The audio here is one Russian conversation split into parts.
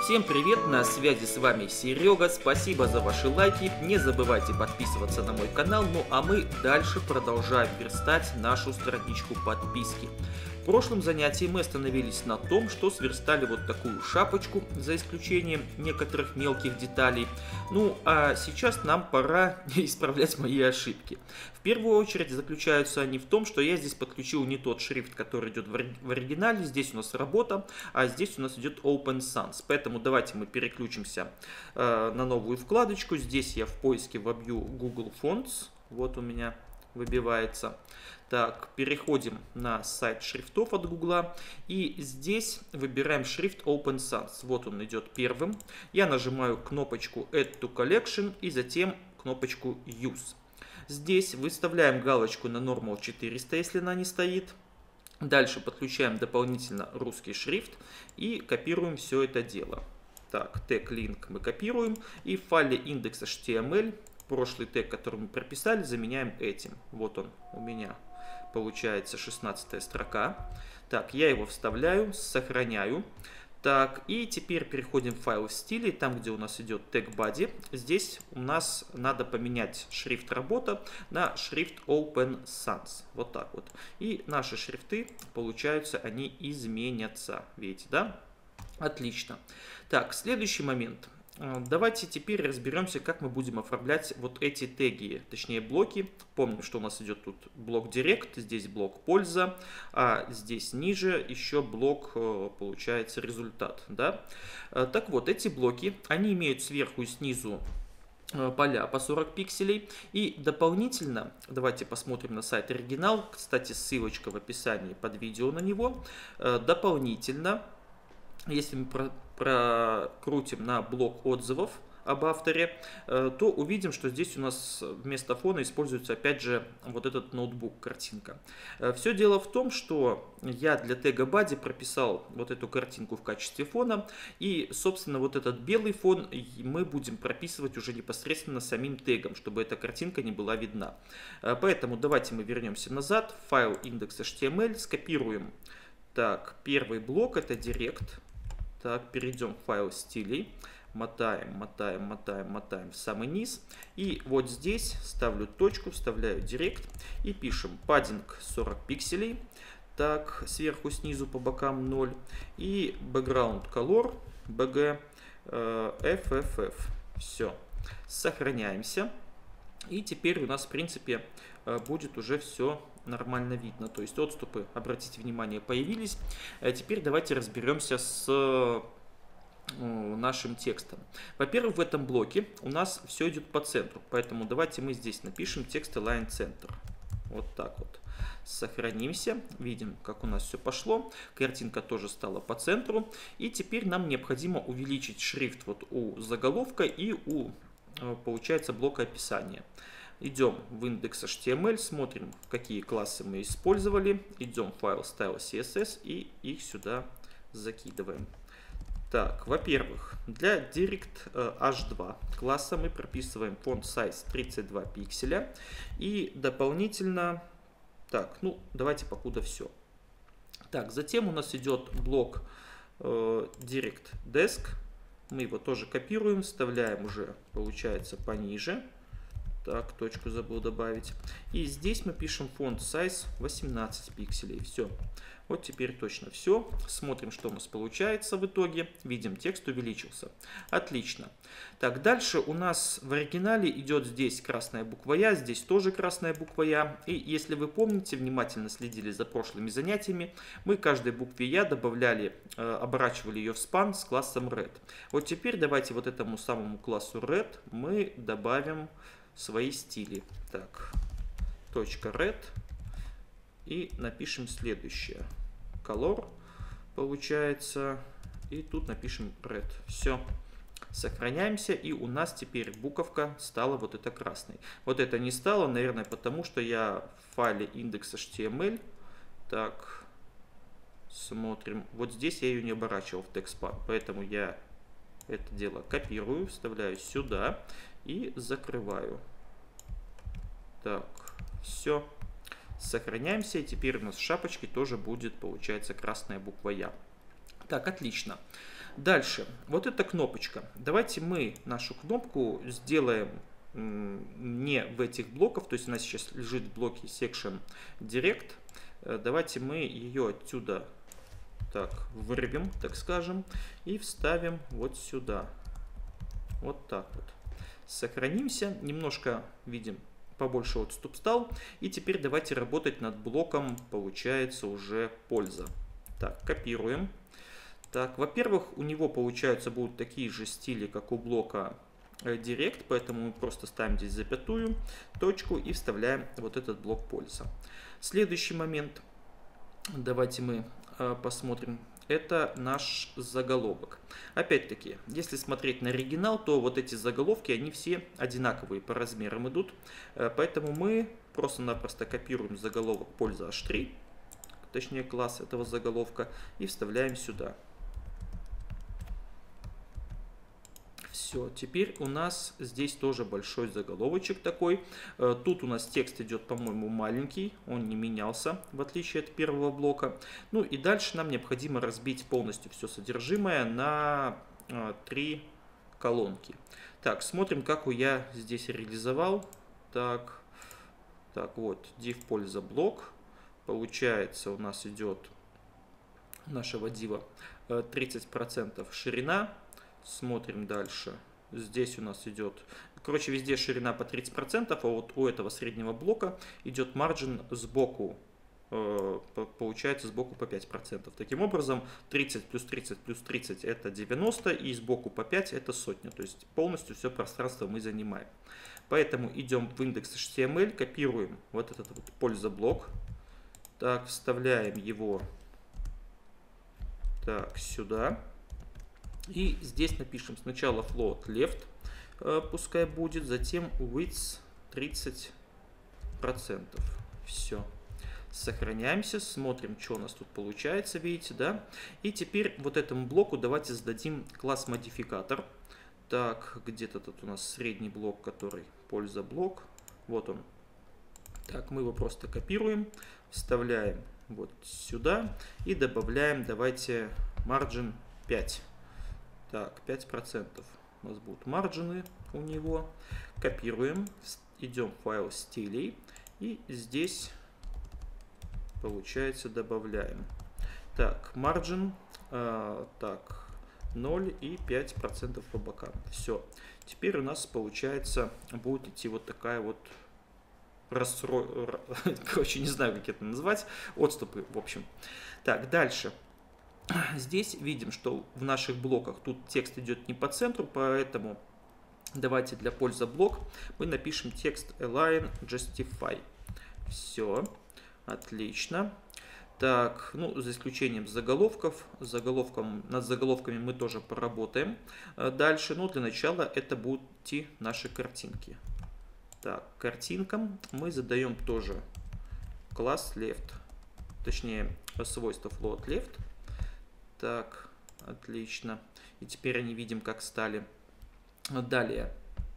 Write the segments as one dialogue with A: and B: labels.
A: Всем привет, на связи с вами Серега, спасибо за ваши лайки, не забывайте подписываться на мой канал, ну а мы дальше продолжаем верстать нашу страничку подписки. В прошлом занятии мы остановились на том, что сверстали вот такую шапочку, за исключением некоторых мелких деталей. Ну а сейчас нам пора исправлять мои ошибки. В первую очередь заключаются они в том, что я здесь подключил не тот шрифт, который идет в оригинале, здесь у нас работа, а здесь у нас идет Open Sans. Поэтому давайте мы переключимся на новую вкладочку. Здесь я в поиске вобью Google Fonts, вот у меня выбивается. Так, переходим на сайт шрифтов от Google и здесь выбираем шрифт Open Sans. Вот он идет первым. Я нажимаю кнопочку Add to Collection и затем кнопочку Use. Здесь выставляем галочку на Normal 400, если она не стоит. Дальше подключаем дополнительно русский шрифт и копируем все это дело. Так, тег link мы копируем и в файле index.html прошлый тег, который мы прописали, заменяем этим. Вот он у меня получается 16 строка. Так, я его вставляю, сохраняю. Так, и теперь переходим в файл стилей, там, где у нас идет тег body. Здесь у нас надо поменять шрифт работа на шрифт Open Sans. Вот так вот. И наши шрифты, получаются, они изменятся. Видите, да? Отлично. Так, следующий момент. Давайте теперь разберемся, как мы будем оформлять вот эти теги, точнее блоки. Помним, что у нас идет тут блок Direct, здесь блок Польза, а здесь ниже еще блок, получается, результат. Да? Так вот, эти блоки, они имеют сверху и снизу поля по 40 пикселей. И дополнительно, давайте посмотрим на сайт оригинал, кстати, ссылочка в описании под видео на него. Дополнительно, если мы прокрутим на блок отзывов об авторе, то увидим, что здесь у нас вместо фона используется опять же вот этот ноутбук, картинка. Все дело в том, что я для тега body прописал вот эту картинку в качестве фона, и собственно вот этот белый фон мы будем прописывать уже непосредственно самим тегом, чтобы эта картинка не была видна. Поэтому давайте мы вернемся назад, в файл index.html, скопируем. Так, первый блок это Direct. Так, перейдем в файл стилей, мотаем в самый низ. И вот здесь ставлю точку, вставляю Direct и пишем padding 40 пикселей. Так, сверху, снизу, по бокам 0. И background color, bg, FFF. Все. Сохраняемся. И теперь у нас, в принципе, будет уже все нормально видно. То есть отступы, обратите внимание, появились. Теперь давайте разберемся с нашим текстом. Во-первых, в этом блоке у нас все идет по центру. Поэтому давайте мы здесь напишем текст align center. Вот так вот. Сохранимся. Видим, как у нас все пошло. Картинка тоже стала по центру. И теперь нам необходимо увеличить шрифт вот у заголовка и у, получается, блока описания. Идем в index.html, смотрим, какие классы мы использовали. Идем в файл style.css и их сюда закидываем. Так, во-первых, для Direct H2 класса мы прописываем font size 32 пикселя. И дополнительно, так, ну давайте покуда все. Так, затем у нас идет блок Direct Desk. Мы его тоже копируем, вставляем уже, получается, пониже. Так, точку забыл добавить. И здесь мы пишем font size 18 пикселей. Все. Вот теперь точно все. Смотрим, что у нас получается в итоге. Видим, текст увеличился. Отлично. Так, дальше у нас в оригинале идет здесь красная буква Я, здесь тоже красная буква Я. И если вы помните, внимательно следили за прошлыми занятиями, мы каждой букве Я добавляли, оборачивали ее в span с классом red. Вот теперь давайте вот этому самому классу red мы добавим свои стили. Так, точка red и напишем следующее. Color получается. И тут напишем red. Все. Сохраняемся. И у нас теперь буковка стала вот эта красной. Вот это не стало, наверное, потому что я в файле index.html. Так, смотрим. Вот здесь я ее не оборачивал в текст-пан. Поэтому я это дело копирую, вставляю сюда и закрываю. Так, все. Сохраняемся. И теперь у нас в шапочке тоже будет, получается, красная буква Я. Так, отлично. Дальше, вот эта кнопочка. Давайте мы нашу кнопку сделаем не в этих блоках, то есть она сейчас лежит в блоке Section Direct. Давайте мы ее отсюда так вырвем, так скажем, и вставим вот сюда. Вот так вот. Сохранимся, немножко видим побольше отступ стал. И теперь давайте работать над блоком, получается уже польза. Так, копируем. Так, во-первых, у него получаются будут такие же стили, как у блока Direct, поэтому мы просто ставим здесь запятую, точку и вставляем вот этот блок польза. Следующий момент, давайте мы посмотрим, это наш заголовок. Опять-таки, если смотреть на оригинал, то вот эти заголовки, они все одинаковые по размерам идут, поэтому мы просто-напросто копируем заголовок польза h3, точнее класс этого заголовка, и вставляем сюда. Все, теперь у нас здесь тоже большой заголовочек такой. Тут у нас текст идет, по-моему, маленький, он не менялся, в отличие от первого блока. Ну и дальше нам необходимо разбить полностью все содержимое на 3 колонки. Так, смотрим, как я здесь реализовал. Так, вот, div польза блок. Получается, у нас идет нашего дива 30% ширина. Смотрим дальше. Здесь у нас идет, короче, везде ширина по 30%, а вот у этого среднего блока идет маржин сбоку, получается сбоку по 5%. Таким образом, 30 плюс 30 плюс 30 это 90, и сбоку по 5 это сотня. То есть полностью все пространство мы занимаем. Поэтому идем в индекс HTML, копируем вот этот вот польза блок. Так, вставляем его так сюда. И здесь напишем сначала float left, пускай будет, затем width 30%. Все. Сохраняемся, смотрим, что у нас тут получается, видите, да? И теперь вот этому блоку давайте зададим класс модификатор. Так, где-то тут у нас средний блок, который польза блок. Вот он. Так, мы его просто копируем, вставляем вот сюда и добавляем, давайте, margin 5. Так, 5% у нас будут маржины у него. Копируем, идем в файл стилей и здесь, получается, добавляем. Так, margin, так, 0 и 5% по бокам. Все. Теперь у нас, получается, будет идти вот такая вот короче, не знаю, как это назвать, отступы, в общем. Так, дальше. Здесь видим, что в наших блоках тут текст идет не по центру, поэтому давайте для польза блок мы напишем текст align justify. Все, отлично. Так, ну, за исключением заголовков. Над заголовками мы тоже поработаем дальше, но для начала это будут идти наши картинки. Так, картинкам мы задаем тоже класс left, точнее свойство float left. Так, отлично. И теперь они видим, как стали. Далее.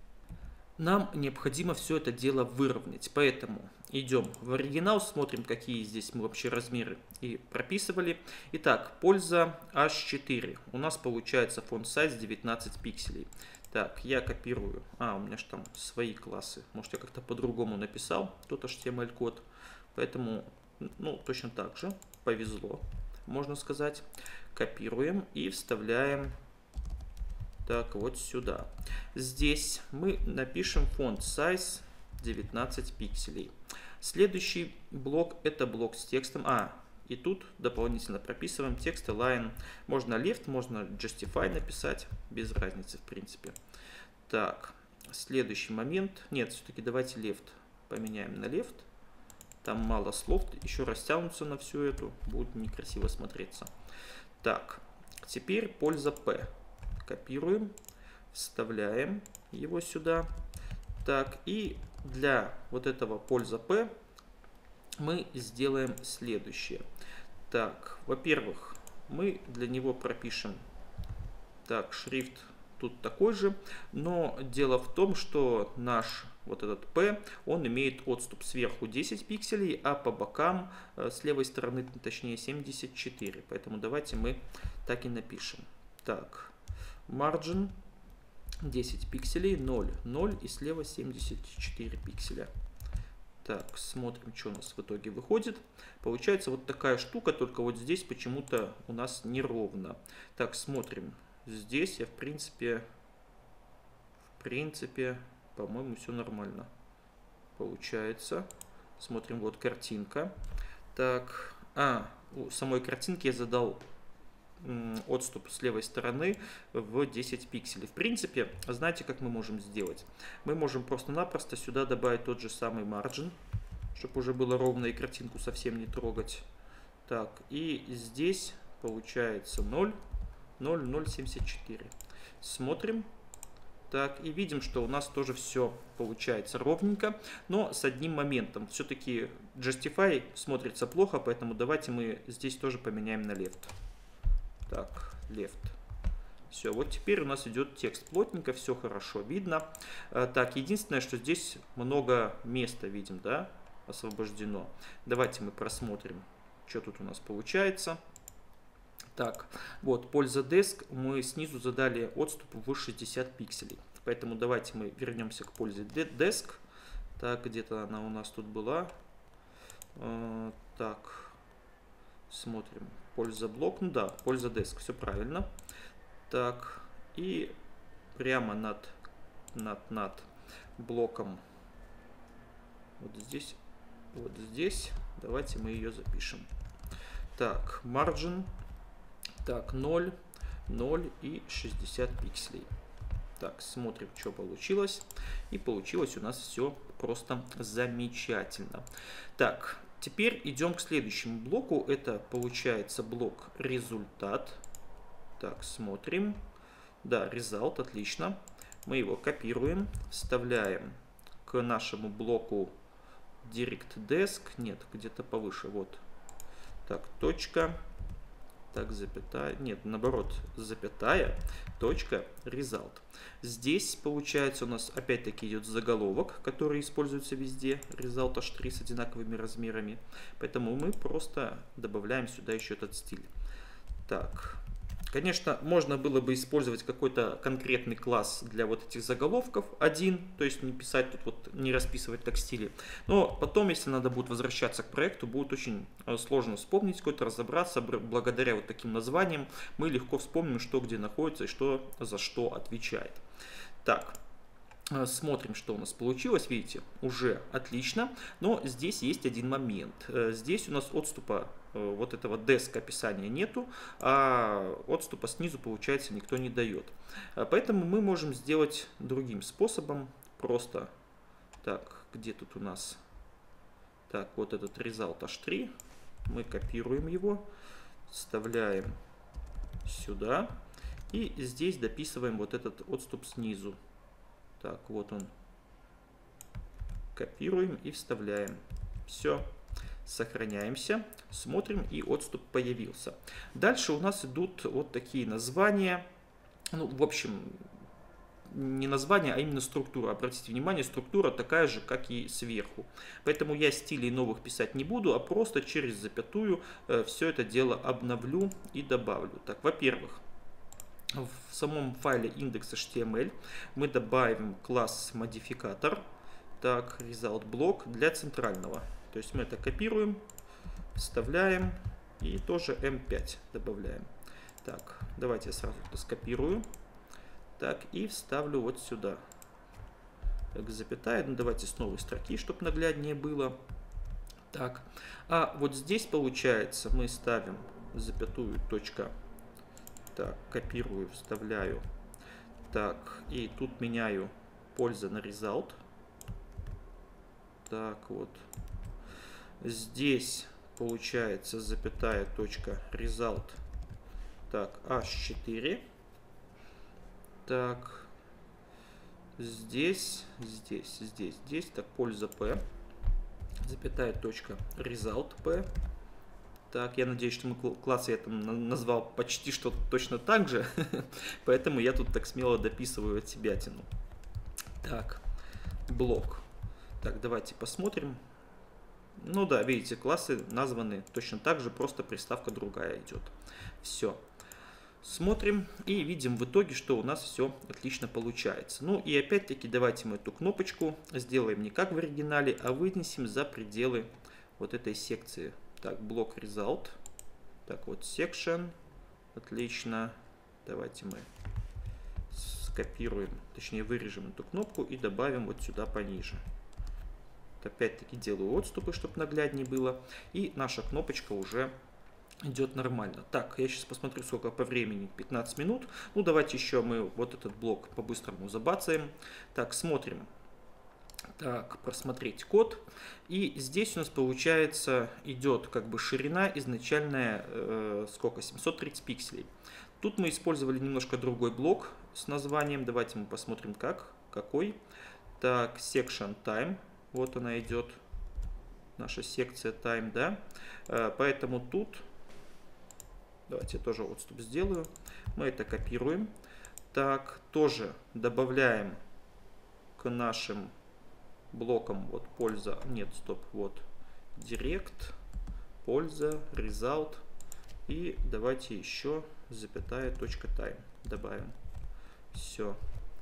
A: Нам необходимо все это дело выровнять. Поэтому идем в оригинал, смотрим, какие здесь мы вообще размеры и прописывали. Итак, польза H4. У нас получается font size 19 пикселей. Так, я копирую. У меня же там свои классы. Может, я как-то по-другому написал тот HTML-код. Поэтому, ну, точно так же. Повезло, можно сказать. Копируем и вставляем так вот сюда. Здесь мы напишем font size 19 пикселей. Следующий блок это блок с текстом. И тут дополнительно прописываем текст align. Можно left, можно justify написать, без разницы в принципе. Так, следующий момент. Нет, все-таки давайте left поменяем на left. Там мало слов, еще растянутся на всю эту, будет некрасиво смотреться. Так, теперь польза P. Копируем, вставляем его сюда. Так, и для вот этого польза P мы сделаем следующее. Так, во-первых, мы для него пропишем, так, шрифт тут такой же, но дело в том, что наш вот этот P, он имеет отступ сверху 10 пикселей, а по бокам с левой стороны, точнее 74. Поэтому давайте мы так и напишем. Так, margin 10 пикселей, 0, 0 и слева 74 пикселя. Так, смотрим, что у нас в итоге выходит. Получается вот такая штука, только вот здесь почему-то у нас неровно. Так, смотрим. Здесь я, в принципе, по-моему, все нормально получается. Смотрим, вот картинка. Так, у самой картинки я задал отступ с левой стороны в 10 пикселей. В принципе, знаете, как мы можем сделать? Мы можем просто-напросто сюда добавить тот же самый margin, чтобы уже было ровно и картинку совсем не трогать. Так, и здесь получается 0, 0, 0,74. Смотрим. Так, и видим, что у нас тоже все получается ровненько, но с одним моментом. Все-таки Justify смотрится плохо, поэтому давайте мы здесь тоже поменяем на left. Так, left. Все, вот теперь у нас идет текст плотненько, все хорошо видно. Так, единственное, что здесь много места видим, да, освобождено. Давайте мы просмотрим, что тут у нас получается. Так, вот, польза desk, мы снизу задали отступ в 60 пикселей. Поэтому давайте мы вернемся к пользе desk. Так, где-то она у нас тут была. Так, смотрим. Польза блок, ну да, польза desk, все правильно. Так, и прямо над блоком, вот здесь, давайте мы ее запишем. Так, margin. Так, 0, 0 и 60 пикселей. Так, смотрим, что получилось. И получилось у нас все просто замечательно. Так, теперь идем к следующему блоку. Это получается блок результат. Так, смотрим. Да, result, отлично. Мы его копируем, вставляем к нашему блоку DirectDesk. Нет, где-то повыше. Вот. Так, точка. Так, запятая, нет, наоборот, запятая, точка, result. Здесь, получается, у нас опять-таки идет заголовок, который используется везде, result h3 с одинаковыми размерами. Поэтому мы просто добавляем сюда еще этот стиль. Так, конечно, можно было бы использовать какой-то конкретный класс для вот этих заголовков, один, то есть не писать тут вот, не расписывать так стили. Но потом, если надо будет возвращаться к проекту, будет очень сложно вспомнить какой-то, разобраться. Благодаря вот таким названиям мы легко вспомним, что где находится и что за что отвечает. Так. Смотрим, что у нас получилось. Видите, уже отлично. Но здесь есть один момент. Здесь у нас отступа вот этого desk описания нету, а отступа снизу, получается, никто не дает. Поэтому мы можем сделать другим способом. Просто, так, где тут у нас? Так, вот этот result h3. Мы копируем его, вставляем сюда. И здесь дописываем вот этот отступ снизу. Так, вот он. Копируем и вставляем. Все. Сохраняемся. Смотрим, и отступ появился. Дальше у нас идут вот такие названия. Ну, в общем, не название, а именно структура. Обратите внимание, структура такая же, как и сверху. Поэтому я стилей новых писать не буду, а просто через запятую все это дело обновлю и добавлю. Так, во-первых, в самом файле index.html мы добавим класс модификатор, так, result block для центрального. То есть мы это копируем, вставляем и тоже M5 добавляем. Так, давайте я сразу это скопирую. Так, и вставлю вот сюда. Так, запятая, ну давайте с новой строки, чтобы нагляднее было. Так, а вот здесь получается мы ставим запятую точка. Так, копирую, вставляю. Так, и тут меняю польза на result. Так, вот. Здесь получается запятая точка result. Так, h4. Так, здесь, так, польза p. Запятая точка result p. Так, я надеюсь, что класс я там назвал почти что точно так же, поэтому я тут так смело дописываю от себятину. Так, блок. Так, давайте посмотрим. Ну да, видите, классы названы точно так же, просто приставка другая идет. Все. Смотрим и видим в итоге, что у нас все отлично получается. Ну и опять-таки давайте мы эту кнопочку сделаем не как в оригинале, а вынесем за пределы вот этой секции. Так, блок Result. Так, вот Section. Отлично. Давайте мы скопируем, точнее вырежем эту кнопку и добавим вот сюда пониже. Опять-таки делаю отступы, чтобы нагляднее было. И наша кнопочка уже идет нормально. Так, я сейчас посмотрю, сколько по времени. 15 минут. Ну, давайте еще мы вот этот блок по-быстрому забацаем. Так, смотрим. Так, просмотреть код. И здесь у нас получается идет как бы ширина изначальная, сколько? 730 пикселей. Тут мы использовали немножко другой блок с названием. Давайте мы посмотрим какой. Так, Section Time. Вот она идет. Наша секция Time, да. Поэтому тут... Давайте я тоже отступ сделаю. Мы это копируем. Так, тоже добавляем к нашим блокам вот польза. Нет, стоп, вот Direct, польза, Result. И давайте еще запятая точка time добавим. Все.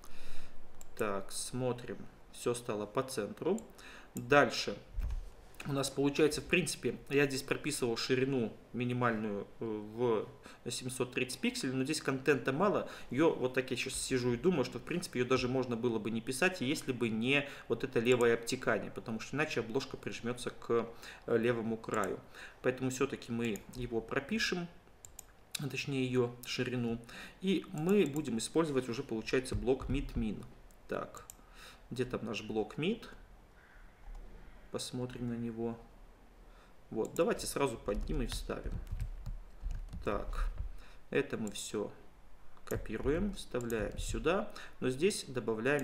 A: Так, смотрим. Все стало по центру. Дальше. У нас получается, в принципе, я здесь прописывал ширину минимальную в 730 пикселей, но здесь контента мало. Ее вот так я сейчас сижу и думаю, что в принципе ее даже можно было бы не писать, если бы не вот это левое обтекание, потому что иначе обложка прижмется к левому краю. Поэтому все-таки мы его пропишем, точнее ее ширину, и мы будем использовать уже, получается, блок mid-min. Так, где там наш блок mid? Посмотрим на него. Вот, давайте сразу под ним и вставим. Так, это мы все копируем, вставляем сюда, но здесь добавляем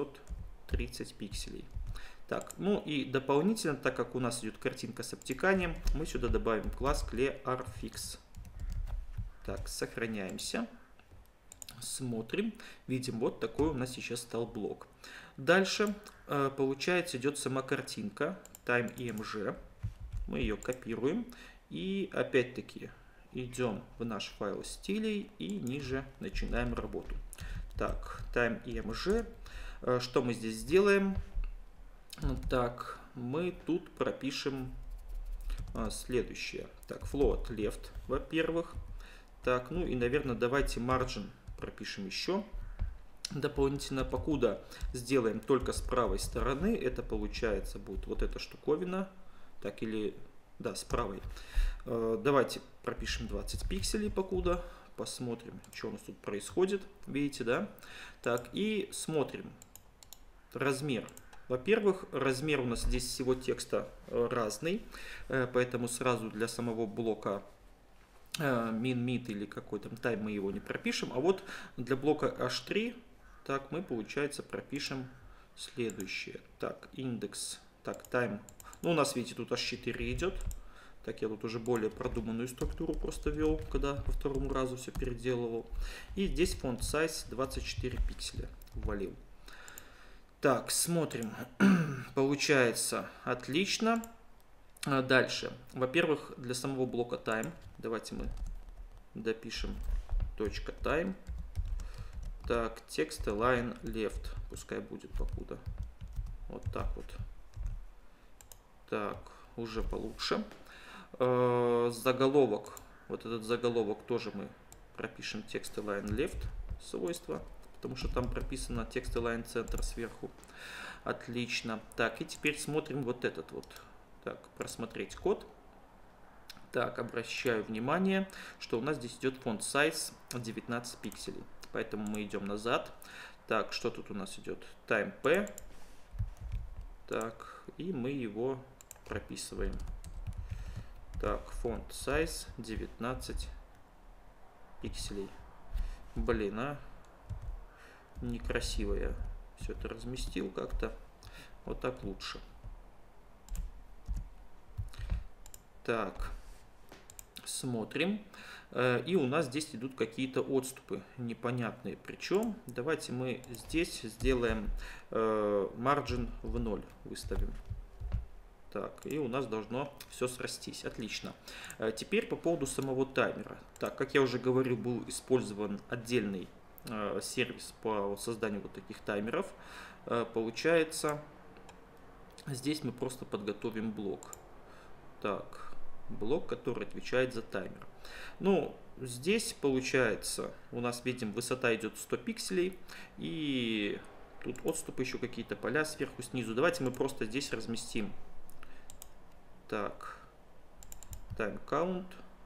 A: 730 пикселей. Так, ну и дополнительно, так как у нас идет картинка с обтеканием, мы сюда добавим класс ClearFix. Так, сохраняемся. Смотрим, видим, вот такой у нас сейчас стал блок. Дальше, получается, идет сама картинка, time.img. Мы ее копируем и опять-таки идем в наш файл стилей и ниже начинаем работу. Так, time.img. Что мы здесь сделаем? Так, мы тут пропишем следующее. Так, float left, во-первых. Так, ну и, наверное, давайте margin пропишем еще. Дополнительно, покуда сделаем только с правой стороны, это получается будет вот эта штуковина. Так, или, да, с правой. Давайте пропишем 20 пикселей покуда. Посмотрим, что у нас тут происходит. Видите, да? Так, и смотрим. Размер. Во-первых, размер у нас здесь всего текста разный, поэтому сразу для самого блока min-mid или какой там time мы его не пропишем. А вот для блока h3, так, мы, получается, пропишем следующее. Так, индекс, так, time. Ну, у нас, видите, тут h4 идет. Так, я тут уже более продуманную структуру просто ввел, когда по второму разу все переделывал. И здесь font size 24 пикселя ввалил. Так, смотрим. Получается отлично. Дальше. Во-первых, для самого блока time давайте мы допишем .time. Так, текст align left. Пускай будет покуда. Вот так вот. Так, уже получше. Заголовок. Вот этот заголовок тоже мы пропишем текст align left свойства, потому что там прописано текст align center сверху. Отлично. Так, и теперь смотрим вот этот вот. Так, просмотреть код. Так, обращаю внимание, что у нас здесь идет font size 19 пикселей. Поэтому мы идем назад. Так, что тут у нас идет? Time P. Так, и мы его прописываем. Так, font size 19 пикселей. Блин, некрасиво я все это разместил как-то. Вот так лучше. Так, смотрим. И у нас здесь идут какие-то отступы непонятные. Причем давайте мы здесь сделаем margin в 0, выставим. Так, и у нас должно все срастись. Отлично. Теперь по поводу самого таймера. Так, как я уже говорил, был использован отдельный сервис по созданию вот таких таймеров. Получается, здесь мы просто подготовим блок. Так, блок, который отвечает за таймер. Ну, здесь получается, у нас, видим, высота идет 100 пикселей. И тут отступы еще какие-то, поля сверху, снизу. Давайте мы просто здесь разместим. Так, time count.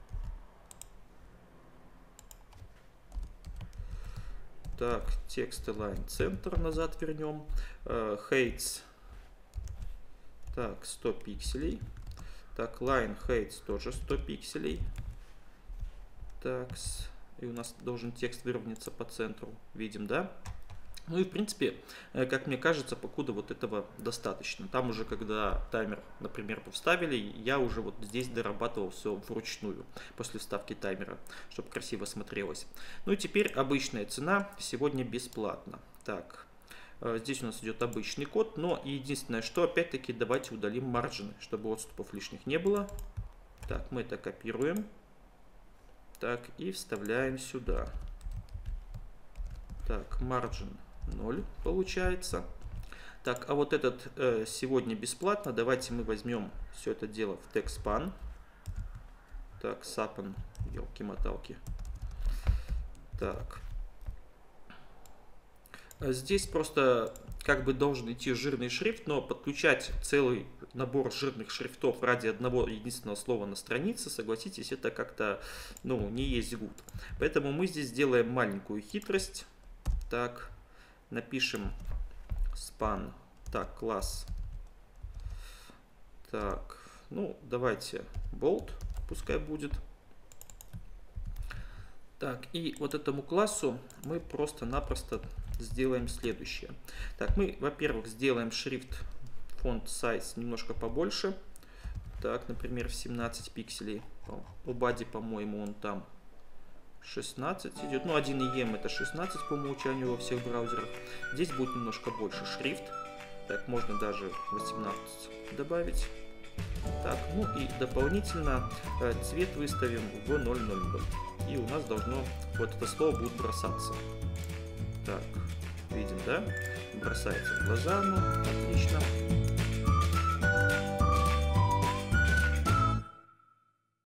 A: Так, текст align center назад вернем. Heights. Так, 100 пикселей. Так, line heights тоже 100 пикселей. Так, и у нас должен текст выровняться по центру. Видим, да? Ну и в принципе, как мне кажется, покуда вот этого достаточно. Там уже, когда таймер, например, вставили, я уже вот здесь дорабатывал все вручную после вставки таймера, чтобы красиво смотрелось. Ну и теперь обычная цена сегодня бесплатно. Так, здесь у нас идет обычный код, но единственное, что опять-таки давайте удалим маржины, чтобы отступов лишних не было. Так, мы это копируем. Так, и вставляем сюда. Так, margin 0 получается. Так, а вот этот сегодня бесплатно. Давайте мы возьмем все это дело в TextSpan. Так, Sapan, елки-моталки. Так. Здесь просто как бы должен идти жирный шрифт, но подключать целый набор жирных шрифтов ради одного единственного слова на странице, согласитесь, это как-то, ну, не есть гуд. Поэтому мы здесь сделаем маленькую хитрость. Так, напишем span, так, класс, так, ну, давайте bold, пускай будет. Так, и вот этому классу мы просто-напросто сделаем следующее. Так, мы, во-первых, сделаем шрифт font size немножко побольше. Так, например, в 17 пикселей. У body, по-моему, он там 16 идет. Ну, 1.em это 16 по умолчанию во всех браузерах. Здесь будет немножко больше шрифт. Так, можно даже 18 добавить. Так, ну и дополнительно цвет выставим в 0.00. И у нас должно вот это слово будет бросаться. Так, видим, да? Бросается в глаза, ну, отлично.